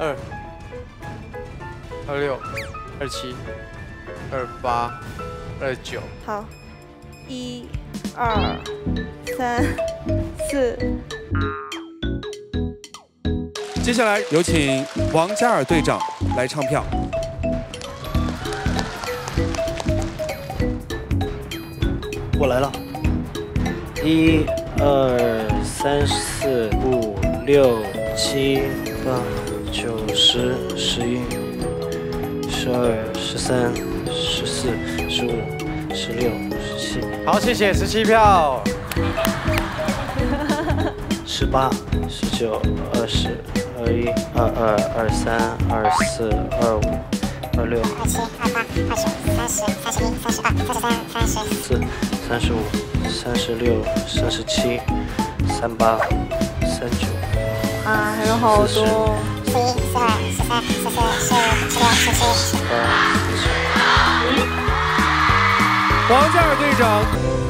22、26、27、28、29。 好，1、2、3、4。 接下来有请王嘉尔队长来唱票。 我来了。1、2、3、4、5、6、7、8、9、10、11、12、13、14、15、16、17。 好，谢谢，17票。 18、19、20、21、22、23、24、25、26、27、28、29、30、31、32、33、34、35、36、37、38、39。 啊，还有好多。 11、12、13、14、15、16、17、18、 王嘉尔队长